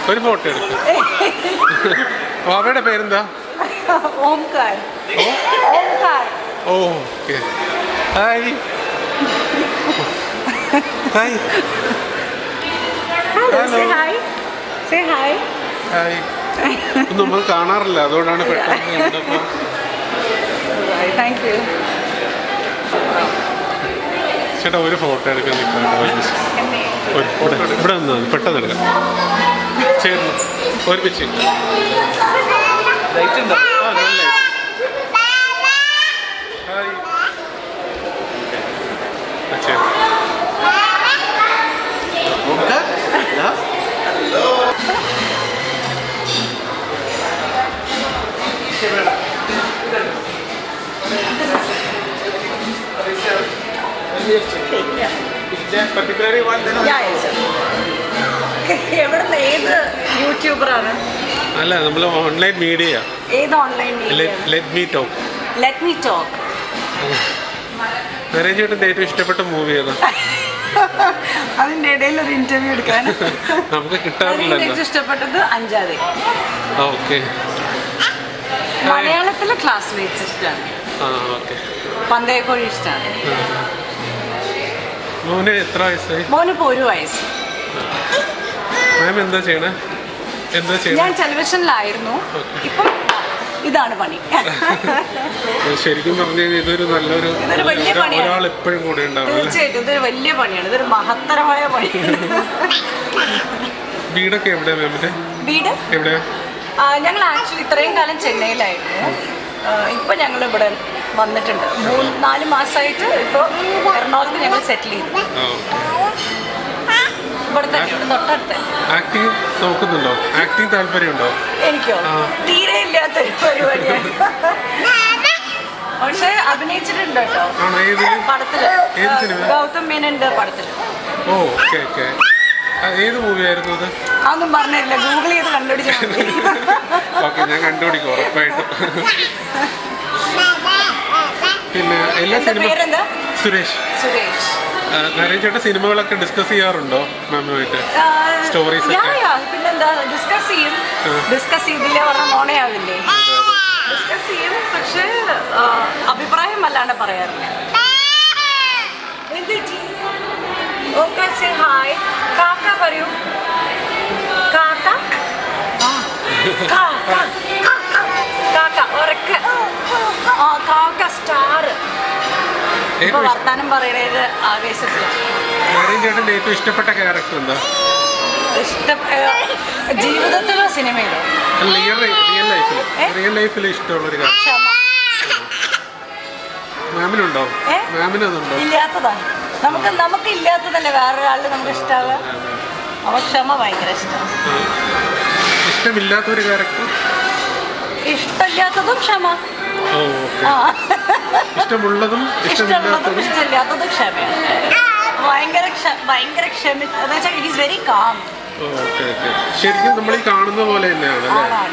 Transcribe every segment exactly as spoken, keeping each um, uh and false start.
ഒരു ഫോട്ടോ എടുക്കും. അവരുടെ പേരെന്താ? Omkar. Okay. Hi hi hello. Hi. Hi. നമ്മൾ കാണാറില്ല, അതുകൊണ്ടാണ് പെട്ടെന്ന് കണ്ടപ്പോൾ. താങ്ക് യു ചേട്ടാ. ഒരു ഫോട്ടോ എടുക്കാൻ നിൽക്കാം. ഇവിടെ നിന്നാ പെട്ടെന്ന് എടുക്കാം. ചേർന്ന് ഒരുമിച്ച്. ആ നല്ല ഹായ്. ചേർ എവിടുന്ന് ഏത് യൂട്യൂബറാണ്? അല്ല, നമ്മൾ ഓൺലൈൻ മീഡിയ. ഏത് online media? Let me talk. Let me talk. Naren ചേട്ടൻ്റെ ഏറ്റവും ഇഷ്ടപ്പെട്ട മൂവി ഏതാ? അതിന്റെ ഇടയിൽ ഒരു ഇന്റർവ്യൂ എടുക്കാൻ നമുക്ക് കിട്ടാറില്ല. ഏറ്റവും ഇഷ്ടപ്പെട്ടത് അഞ്ചാതെ. ഓക്കെ. മലയാളത്തിലെ ക്ലാസ്മേറ്റ്സ് ഇഷ്ടമാണ്. പന്തയക്കോഴി ഇഷ്ടമാണ്. മോന് എത്ര വയസ്സായി? മോനിപ്പോ ഒരു വയസ്സ്. മാം എന്താ ചെയ്യണേ? എന്താ ചെയ്യണേ? ഞാൻ ടെലിവിഷനിലായിരുന്നു. ഇപ്പം ഇതാണ് പണി. ശരിക്കും പറഞ്ഞു കഴിഞ്ഞാൽ ഇതൊരു നല്ലൊരു ഒരാൾ എപ്പോഴും കൂടെ ഉണ്ടാവും. തീർച്ചയായിട്ടും ഇതൊരു വലിയ പണിയാണ്. ഇതൊരു മഹത്തരമായ പണിയാണ്. വീടൊക്കെ എവിടെയാ മാമിന്റെ? വീട് എവിടെയാ? ഞങ്ങൾ ആക്ച്വലി ഇത്രയും കാലം ചെന്നൈയിലായിരുന്നു. ഇപ്പൊ ഞങ്ങൾ ഇവിടെ വന്നിട്ടുണ്ട്. മൂന്ന് നാല് മാസമായിട്ട് ഇപ്പോൾ എറണാകുളത്ത് ഞങ്ങൾ സെറ്റിൽ ചെയ്തു. ഇവിടെ തന്നെ തൊട്ടടുത്ത്. ആക്ടിങ് നോക്കുന്നുണ്ടോ? ആക്ടിങ് താല്പര്യമുണ്ടോ? എനിക്കോ? തീരെ ഇല്ലാത്തൊരു പരിപാടിയാണ്. പക്ഷെ അഭിനയിച്ചിട്ടുണ്ട് കേട്ടോ പടത്തില്. ഗൗതം മേനന്റെ പടത്തില്. Oh okay okay. ഏത് മൂവി ആയിരുന്നു അത്? അതൊന്നും പറഞ്ഞില്ല, ഗൂഗിൾ ചെയ്ത് കണ്ടുപിടിച്ചാൽ ഓക്കെ, ഞാൻ കണ്ടുപിടിക്കും ഉറപ്പായിട്ടും. പിന്നെ എല്ലാ സിനിമ സുരേഷ്. സുരേഷ്. നരേൻ ചേട്ടൻ സിനിമകളൊക്കെ ഡിസ്കസ് ചെയ്യാറുണ്ടോ മാമുമായിട്ട്? സ്റ്റോറീസ് പിന്നെന്താ ഡിസ്കസ് ചെയ്യും. ഡിസ്കസ് ചെയ്തില്ലേ പറഞ്ഞ മോണയാവില്ലേ? ഡിസ്കസ് ചെയ്യും, പക്ഷെ അഭിപ്രായം അല്ലാണ്ട് പറയാറില്ല. Okay, say hi. കാക്ക പറയൂ. കാക്ക കാക്ക ഉറക്ക. ആ കാക്ക സ്റ്റാർ. ഇപ്പൊ വർത്താനം പറയണത് ആവേശത്തിലാണ്. നരേൻ ചേട്ടൻ്റെ ഏറ്റവും ഇഷ്ടപ്പെട്ട ക്യാരക്ടർ എന്താ? ഇഷ്ട ജീവിതത്തിലോ സിനിമയിലോ? റിയൽ ലൈഫിൽ. റിയൽ ലൈഫിൽ ഇഷ്ടമുള്ളൊരു ക്യാരക്ടർ മാമിനുണ്ടോ? മാമിനതുണ്ടോ? ഇല്ലാത്തതാ. നമുക്ക് നമുക്ക് ഇല്ലാത്തതല്ലേ വേറൊരാളിൽ നമുക്ക് ഇഷ്ടാവുക. അവ ക്ഷമ ഭയങ്കര ഇഷ്ടമാണ്. ഇഷ്ടമില്ലാത്തൊരു ക്യാരക്ടർ? ഇഷ്ടമില്ലാത്തതും ക്ഷമ. ഇഷ്ടമുള്ളതും ഇഷ്ടമുള്ളതും ഇഷ്ടമില്ലാത്തതും ക്ഷമയാണ്. ഭയങ്കര ഭയങ്കര ക്ഷമ. Is very calm. ശരിക്കും നമ്മൾ ഈ കാണുന്ന പോലെ തന്നെയാണ്.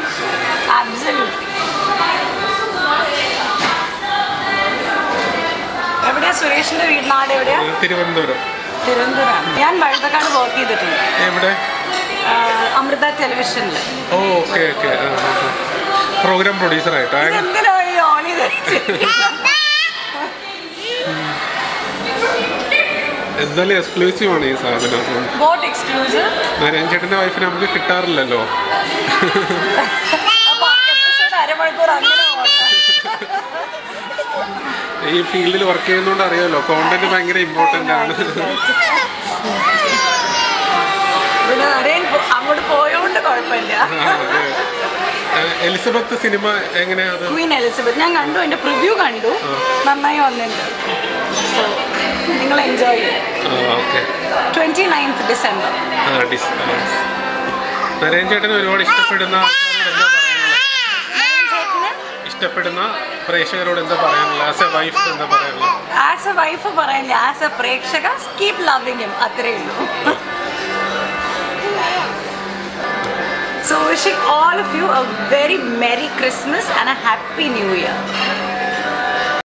എവിടെയാ സുരേഷിന്റെ വീട്? നാട് എവിടെയാ? തിരുവനന്തപുരം. തിരുവനന്തപുരം. ഞാൻ വഴുതക്കാട് വർക്ക് ചെയ്തിട്ടുണ്ട്. എവിടെ? അമൃത ടെലിവിഷനിൽ. Oh okay okay. Program producer ആയിട്ട്. എന്തായാലും എക്സ്ക്ലൂസീവ് ആണ് ഈ സാധനം. നരേൻ ചേട്ടന്റെ വൈഫിനെ നമുക്ക് കിട്ടാറില്ലല്ലോ. ഈ ഫീൽഡിൽ വർക്ക് ചെയ്യുന്നോണ്ട് അറിയാലോ, കോണ്ടന്റ് ഭയങ്കര ഇമ്പോർട്ടന്റ് ആണ്. അങ്ങോട്ട് പോയോണ്ട് കുഴപ്പമില്ല. എലിസബത്ത് സിനിമ എങ്ങനെയാ? ക്വീൻ എലിസബത്ത് ഞാൻ കണ്ടു, എന്റെ പ്രിവ്യൂ കണ്ടു, നന്നായി വന്നിട്ടുണ്ട്. നിങ്ങൾ എൻജോയ് ചെയ്യും. Twenty ninth December. നരേൻ ചേട്ടന് ഒരുപാട് ഇഷ്ടപ്പെടുന്ന ഇഷ്ടപ്പെടുന്ന പ്രേക്ഷകരോട് എന്താ പറയാനുള്ളത്? ആസ് എ വൈഫ് എന്താ പറയാനുള്ളത്? ആസ് എ വൈഫ് പറയാനില്ല, ആസ് എ പ്രേക്ഷക കീപ് ലവിങ് ഹിം, അത്രേ ഉള്ളൂ. So wishing all of you a very Merry Christmas and a Happy New Year.